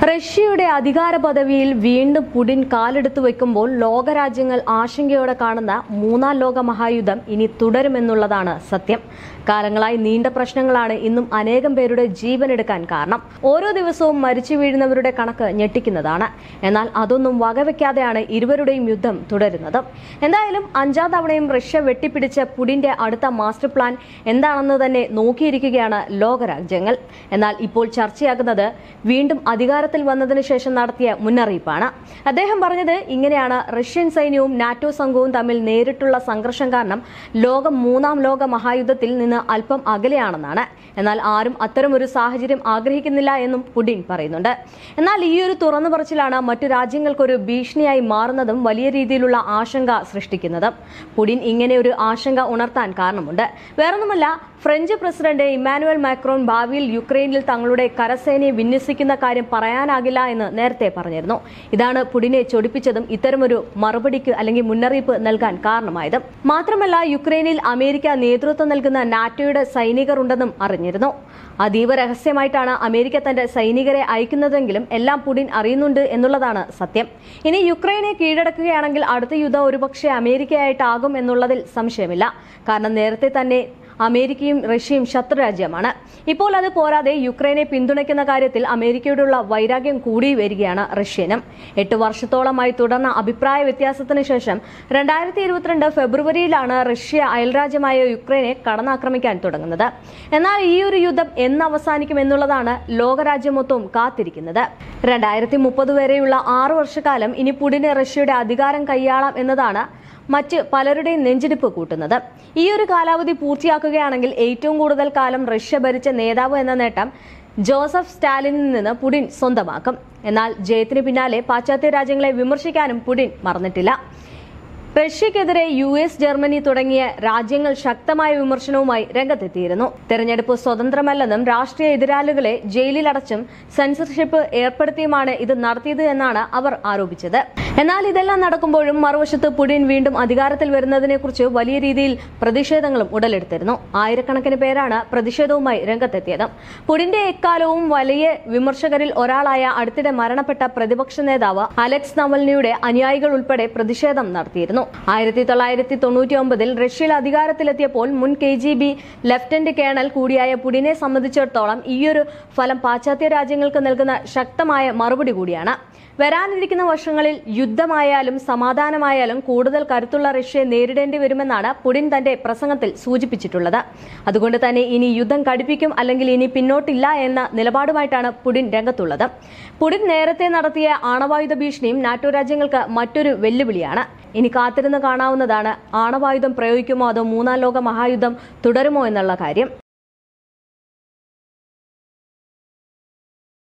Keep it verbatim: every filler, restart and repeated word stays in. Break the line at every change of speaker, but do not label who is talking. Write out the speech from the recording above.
റഷ്യയുടെ അധികാര പദവിയിൽ വീണ്ടും പുടിൻ കാലെടുത്തു വെക്കുമ്പോൾ ലോകരാജ്യങ്ങൾ ആശങ്കയോടെ കാണുന്ന മൂന്നാം ലോക മഹായുദ്ധം ഇനി തുടരുമെന്നുള്ളതാണ് സത്യം. കാലങ്ങളായി നീണ്ട പ്രശ്നങ്ങളാണ് ഇന്നും അനേകം പേരുടെ ജീവനെടുക്കാൻ കാരണം. ഓരോ ദിവസവും മരിച്ചു വീഴുന്നവരുടെ കണക്ക് ഞെട്ടിക്കുന്നതാണ്. എന്നാൽ അതൊന്നും വകവെക്കാതെയാണ് ഇരുവരുടെയും യുദ്ധം തുടരുന്നത്. എന്തായാലും അഞ്ചാം തവണയും റഷ്യ വെട്ടിപ്പിടിച്ച പുടിന്റെ അടുത്ത മാസ്റ്റർ പ്ലാൻ എന്താണെന്ന് തന്നെ നോക്കിയിരിക്കുകയാണ് ലോകരാജ്യങ്ങൾ. എന്നാൽ ഇപ്പോൾ ചർച്ചയാകുന്നത് വീണ്ടും അധികാരത്തിൽ വന്നതിനു ശേഷം നടത്തിയ മുന്നറിയിപ്പാണ്. അദ്ദേഹം പറഞ്ഞത് ഇങ്ങനെയാണ്: റഷ്യൻ സൈന്യവും നാറ്റോ സംഘവും തമ്മിൽ നേരിട്ടുള്ള സംഘർഷം കാരണം ലോകം മൂന്നാം ലോക മഹായുദ്ധത്തിൽ നിന്ന് അല്പം അകലെയാണെന്നാണ്. എന്നാൽ ആരും അത്തരമൊരു സാഹചര്യം ആഗ്രഹിക്കുന്നില്ല എന്നും പുടിൻ പറയുന്നുണ്ട്. എന്നാൽ ഈ ഒരു തുറന്നു പറച്ചിലാണ് മറ്റു രാജ്യങ്ങൾക്കൊരു ഭീഷണിയായി മാറുന്നതും വലിയ രീതിയിലുള്ള ആശങ്ക സൃഷ്ടിക്കുന്നതും. പുടിൻ ഇങ്ങനെ ഒരു ആശങ്ക ഉണർത്താൻ കാരണമുണ്ട്. വേറൊന്നുമല്ല, ഫ്രഞ്ച് പ്രസിഡന്റ് ഇമ്മാനുവൽ മാക്രോൺ ഭാവിയിൽ യുക്രൈനിൽ തങ്ങളുടെ കരസേനയെ വിന്യസിക്കുന്ന കാര്യം പറയാനാകില്ല എന്ന് നേരത്തെ പറഞ്ഞിരുന്നു. ഇതാണ് പുടിനെ ചൊടിപ്പിച്ചതും ഇത്തരമൊരു മറുപടിക്ക് അല്ലെങ്കിൽ മുന്നറിയിപ്പ് നൽകാൻ കാരണമായതും. മാത്രമല്ല, യുക്രൈനിൽ അമേരിക്ക നേതൃത്വം നൽകുന്ന നാറ്റോയുടെ സൈനികർ ഉണ്ടെന്നും അറിഞ്ഞിരുന്നു. അതീവ രഹസ്യമായിട്ടാണ് അമേരിക്ക തന്റെ സൈനികരെ അയക്കുന്നതെങ്കിലും എല്ലാം പുടിൻ അറിയുന്നുണ്ട് എന്നുള്ളതാണ് സത്യം. ഇനി യുക്രൈനെ കീഴടക്കുകയാണെങ്കിൽ അടുത്ത യുദ്ധം ഒരുപക്ഷെ അമേരിക്കയായിട്ടാകും എന്നുള്ളതിൽ സംശയമില്ല. കാരണം നേരത്തെ തന്നെ അമേരിക്കയും റഷ്യയും ശത്രുരാജ്യമാണ്. ഇപ്പോൾ അത് പോരാതെ യുക്രൈനെ പിന്തുണയ്ക്കുന്ന കാര്യത്തിൽ അമേരിക്കയോടുള്ള വൈരാഗ്യം കൂടി വരികയാണ് റഷ്യനും. എട്ട് വർഷത്തോളമായി തുടർന്ന അഭിപ്രായ വ്യത്യാസത്തിന് ശേഷം രണ്ടായിരത്തി ഇരുപത്തിരണ്ട് ഫെബ്രുവരിയിലാണ് റഷ്യ അയൽരാജ്യമായ യുക്രൈനെ കടന്നാക്രമിക്കാൻ തുടങ്ങുന്നത്. എന്നാൽ ഈ ഒരു യുദ്ധം എന്ന് അവസാനിക്കും എന്നുള്ളതാണ് ലോകരാജ്യം മൊത്തവും കാത്തിരിക്കുന്നത്. രണ്ടായിരത്തി മുപ്പത് വരെയുള്ള ആറു വർഷക്കാലം ഇനി പുടിന് റഷ്യയുടെ അധികാരം കൈയാളാം എന്നതാണ് മറ്റ് പലരുടെയും നെഞ്ചിടിപ്പ് കൂട്ടുന്നത്. ഈ ഒരു കാലാവധി പൂർത്തിയാക്കുകയാണെങ്കിൽ ഏറ്റവും കൂടുതൽ കാലം റഷ്യ ഭരിച്ച നേതാവ് എന്ന നേട്ടം ജോസഫ് സ്റ്റാലിനിൽ നിന്ന് പുടിൻ സ്വന്തമാക്കും. എന്നാൽ ജയത്തിന് പിന്നാലെ പാശ്ചാത്യ രാജ്യങ്ങളെ വിമർശിക്കാനും പുടിൻ മറന്നിട്ടില്ല. റഷ്യക്കെതിരെ യു എസ്, ജർമ്മനി തുടങ്ങിയ രാജ്യങ്ങൾ ശക്തമായ വിമർശനവുമായി രംഗത്തെത്തിയിരുന്നു. തെരഞ്ഞെടുപ്പ് സ്വതന്ത്രമല്ലെന്നും രാഷ്ട്രീയ എതിരാളികളെ ജയിലിലടച്ചും സെൻസർഷിപ്പ് ഏർപ്പെടുത്തിയുമാണ് ഇത് നടത്തിയത് എന്നാണ് അവർ ആരോപിച്ചത്. എന്നാൽ ഇതെല്ലാം നടക്കുമ്പോഴും മറുവശത്ത് പുടിൻ വീണ്ടും അധികാരത്തിൽ വരുന്നതിനെക്കുറിച്ച് വലിയ രീതിയിൽ പ്രതിഷേധങ്ങളും ഉടലെടുത്തിരുന്നു. ആയിരക്കണക്കിന് പേരാണ് പ്രതിഷേധവുമായി രംഗത്തെത്തിയത്. പുടിന്റെ എക്കാലവും വലിയ വിമർശകരിൽ ഒരാളായ അടുത്തിടെ മരണപ്പെട്ട പ്രതിപക്ഷ നേതാവ് അലക്സ് നവൽനിയുടെ അനുയായികൾ ഉൾപ്പെടെ പ്രതിഷേധം നടത്തിയിരുന്നു. ആയിരത്തി തൊള്ളായിരത്തി തൊണ്ണൂറ്റി ഒമ്പതിൽ റഷ്യയിൽ അധികാരത്തിലെത്തിയപ്പോൾ മുൻ K G B lieutenant colonel കൂടിയായ പുടിനെ സംബന്ധിച്ചിടത്തോളം ഈയൊരു ഫലം പാശ്ചാത്യ രാജ്യങ്ങൾക്ക് നൽകുന്ന ശക്തമായ മറുപടി കൂടിയാണ്. വരാനിരിക്കുന്ന വർഷങ്ങളിൽ യുദ്ധമായാലും സമാധാനമായാലും കൂടുതൽ കരുത്തുള്ള റഷ്യയെ നേരിടേണ്ടി വരുമെന്നാണ് പുടിൻ തന്റെ പ്രസംഗത്തിൽ സൂചിപ്പിച്ചിട്ടുള്ളത്. അതുകൊണ്ട് തന്നെ ഇനി യുദ്ധം കടുപ്പിക്കും അല്ലെങ്കിൽ ഇനി പിന്നോട്ടില്ല എന്ന നിലപാടുമായിട്ടാണ് പുടിൻ രംഗത്തുള്ളത്. പുടിൻ നേരത്തെ നടത്തിയ ആണവായുധ ഭീഷണിയും നാറ്റോ രാജ്യങ്ങൾക്ക് മറ്റൊരു വെല്ലുവിളിയാണ്. ഇനി കാത്തിരുന്ന് കാണാവുന്നതാണ് ആണവായുധം പ്രയോഗിക്കുമോ അതോ മൂന്നാം ലോക മഹായുദ്ധം തുടരുമോ എന്നുള്ള കാര്യം.